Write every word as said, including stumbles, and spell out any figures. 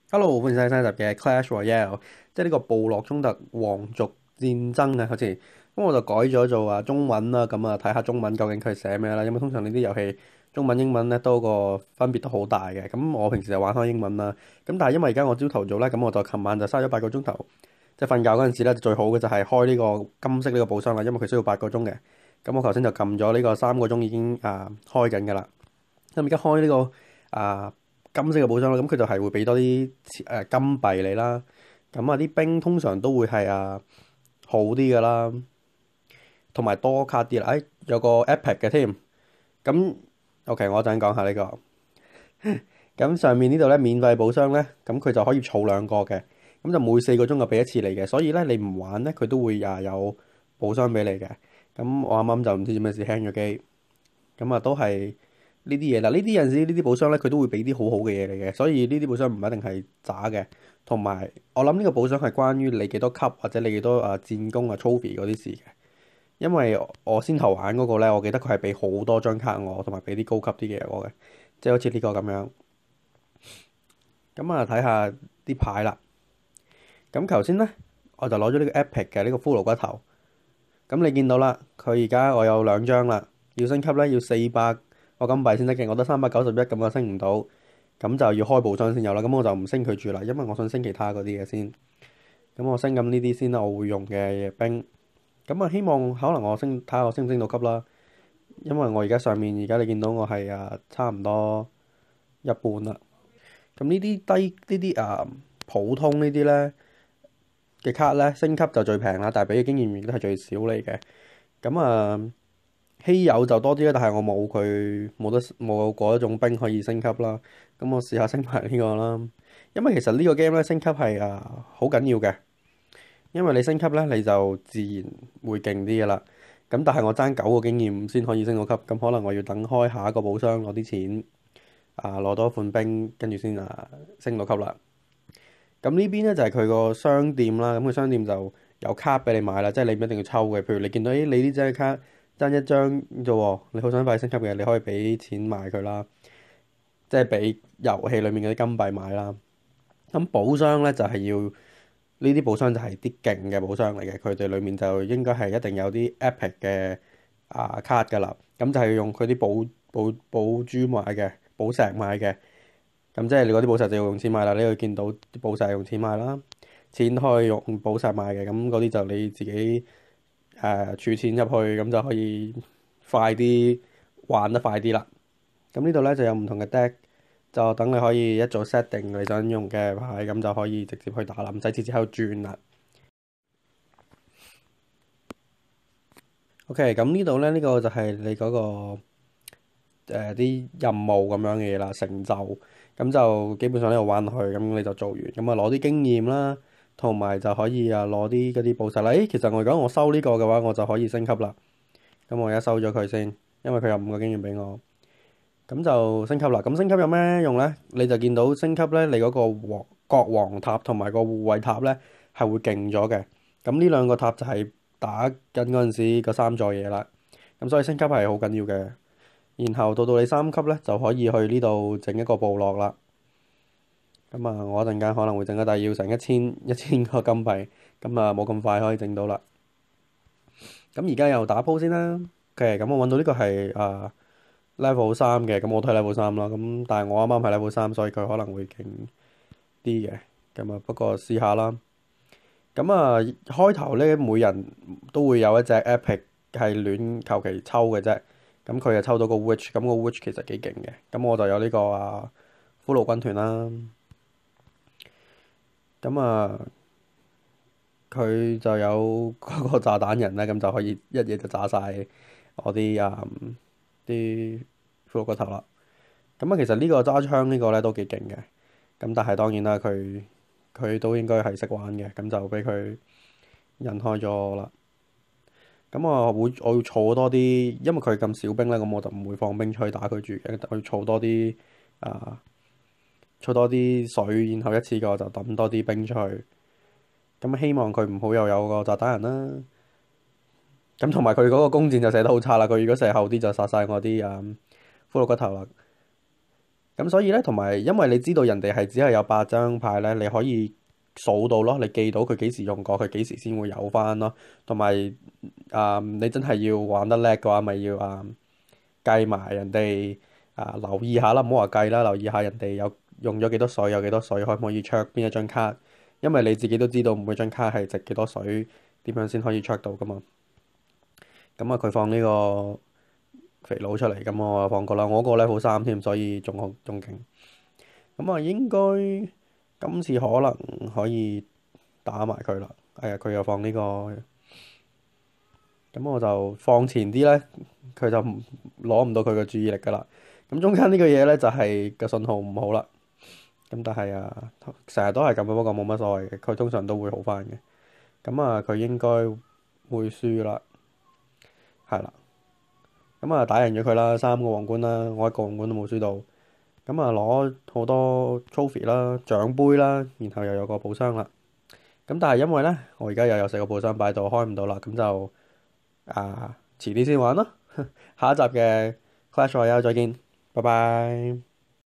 Hello，歡迎晒新一集嘅 Clash Royale，即係呢個部落衝突皇族戰爭啊，好似咁我就改咗做啊中文啦，咁啊睇下中文究竟佢寫咩啦，因為通常呢啲遊戲中文英文咧都個分別都好大嘅，咁我平時就玩開英文啦，咁但係因為而家我朝頭早咧，咁我就琴晚就嘥咗八個鐘頭，即係瞓覺嗰陣時咧最好嘅就係開呢個金色呢個寶箱啦，因為佢需要八個鐘嘅，咁我頭先就撳咗呢個三個鐘已經啊開緊㗎啦。咁而家開呢個啊金色嘅寶箱啦，咁佢就係會俾多啲誒金幣你啦。咁啊啲兵通常都會係啊好啲㗎啦，同埋多卡啲啦。誒有個 epic 嘅添。咁 OK，我陣講下呢個。咁上面呢度咧免費寶箱咧，咁佢就可以儲兩個嘅。咁就每四個鐘就俾一次你嘅，所以咧你唔玩咧，佢都會啊有寶箱俾你嘅。咁我啱啱就唔知做咩事 hang 咗機。咁啊，都係呢啲嘢啦。呢啲有陣時呢啲寶箱咧，佢都會俾啲好好嘅嘢嚟嘅，所以呢啲寶箱唔一定係渣嘅。同埋我諗呢個寶箱係關於你幾多級或者你幾多啊戰功啊 trophy 嗰啲事嘅。因為我先頭玩嗰個咧，我記得佢係俾好多張卡我，同埋俾啲高級啲嘅嘢我嘅，即係好似呢個咁樣。咁啊，睇下啲牌啦。咁頭先咧，我就攞咗呢個 epic 嘅呢個骷髏骨頭。咁你見到啦，佢而家我有兩張啦，要升級咧要四百個金幣先得嘅，我得三百九十一咁啊，升唔到，咁就要開寶箱先有啦。咁我就唔升佢住啦，因為我想升其他嗰啲嘢先。咁我升咁呢啲先啦，我會用嘅兵。咁啊，希望可能我升睇下我升唔升到級啦。因為我而家上面而家你見到我係啊差唔多一半啦。咁呢啲低呢啲啊普通呢啲咧嘅卡咧升級就最平啦，但係俾嘅經驗亦都係最少嚟嘅。咁啊〜稀有就多啲啦，但係我冇佢冇得冇嗰一種兵可以升級啦。咁我試下升埋呢個啦，因為其實呢個 game 咧升級係啊好緊要嘅，因為你升級咧你就自然會勁啲嘅啦。咁但係我爭九個經驗先可以升到級，咁可能我要等開下一個寶箱攞啲錢啊，攞多一款兵，跟住先啊升到級啦。咁呢邊咧就係佢個商店啦，咁個商店就有卡俾你買啦，即係你唔一定要抽嘅。譬如你見到誒你呢張卡爭一張啫喎，你好想快升級嘅，你可以俾錢買佢啦，即係俾遊戲裡面嗰啲金幣買啦。咁寶箱咧就係要呢啲寶箱就係啲勁嘅寶箱嚟嘅，佢哋裡面就應該係一定有啲 epic 嘅啊卡㗎啦。咁就係用佢啲寶寶寶珠買嘅，寶石買嘅。咁即係你嗰啲寶石就要用錢買啦，你會見到啲寶石用錢買啦，錢可以用寶石買嘅，咁嗰啲就你自己誒、呃、儲錢入去，咁就可以快啲玩得快啲啦。咁呢度咧就有唔同嘅 deck，就等你可以一早 set 定你想用嘅牌，咁就可以直接去打啦，唔使次次喺度轉啦。OK，咁呢度咧呢、呢個就係你嗰、嗰個。誒啲任務咁樣嘅嘢啦，成就咁就基本上呢度玩落去，咁你就做完，咁啊攞啲經驗啦，同埋就可以啊攞啲嗰啲寶石啦。誒，其實我如果我收呢個嘅話，我就可以升級啦。咁我而家收咗佢先，因為佢有五個經驗俾我，咁就升級啦。咁升級有咩用呢？你就見到升級呢，你嗰個王國王塔同埋個護衛塔呢係會勁咗嘅。咁呢兩個塔就係打緊嗰陣時嗰三座嘢啦。咁所以升級係好緊要嘅。然後到到你三級咧，就可以去呢度整一個部落啦。咁啊，我一陣間可能會整啊，但係要成一千一千個金幣，咁啊冇咁快可以整到啦。咁而家又打鋪先啦。OK，咁我揾到呢個係啊 level 三嘅，咁我都係 level 三啦。咁但係我啱啱係 level 三，所以佢可能會勁啲嘅。咁啊，不過試下啦。咁啊，開頭咧，每人都會有一隻 epic 係亂求其抽嘅啫。咁佢就抽到個 witch，咁個 witch 其實幾勁嘅。咁我就有呢個啊骷髏軍團啦。咁啊，佢就有嗰個炸彈人咧，咁就可以一嘢就炸晒我啲啊啲骷髏骨頭啦。咁啊，其實呢個揸槍呢個咧都幾勁嘅。咁但係當然啦，佢佢都應該係識玩嘅，咁就俾佢引開咗啦。咁我會我要儲多啲，因為佢咁少兵咧，咁我就唔會放兵出去打佢住嘅，我要儲多啲啊，儲多啲水，然後一次過就抌多啲兵出去。咁希望佢唔好又有個炸彈人啦。咁同埋佢嗰個弓箭就射得好差啦，佢如果射後啲就殺晒我啲啊骷髏骨頭啦。 咁所以咧，同埋因為你知道人哋係只係有八張牌咧，你可以數到咯，你記到佢幾時用過，佢幾時先會有翻咯。同埋啊，你真係要玩得叻嘅話，咪要啊計埋人哋啊留意下啦，唔好話計啦，留意下人哋有用咗幾多水，有幾多水，可唔可以 check 邊一張卡？因為你自己都知道每張卡係值幾多水，點樣先可以 check 到噶嘛。咁啊，佢放呢個肥佬出嚟，咁我放過啦。我嗰個 level 三添，所以仲好仲勁。咁啊，應該今次可能可以打埋佢啦。係啊，佢又放呢個，咁我就放前啲咧，佢就攞唔到佢嘅注意力噶啦。咁中間呢個嘢咧就係個信號唔好啦。咁但係啊，成日都係咁，不過冇乜所謂嘅，佢通常都會好翻嘅。咁啊，佢應該會輸啦，係啦。咁啊，打贏咗佢啦，三個皇冠啦，我一個皇冠都冇輸到。咁啊，攞好多 trophy 啦、獎杯啦，然後又有個寶箱啦。咁但係因為咧，我而家又有四個寶箱擺度，開唔到啦，咁就啊遲啲先玩咯。下一集嘅 Clash Royale 再見，拜拜。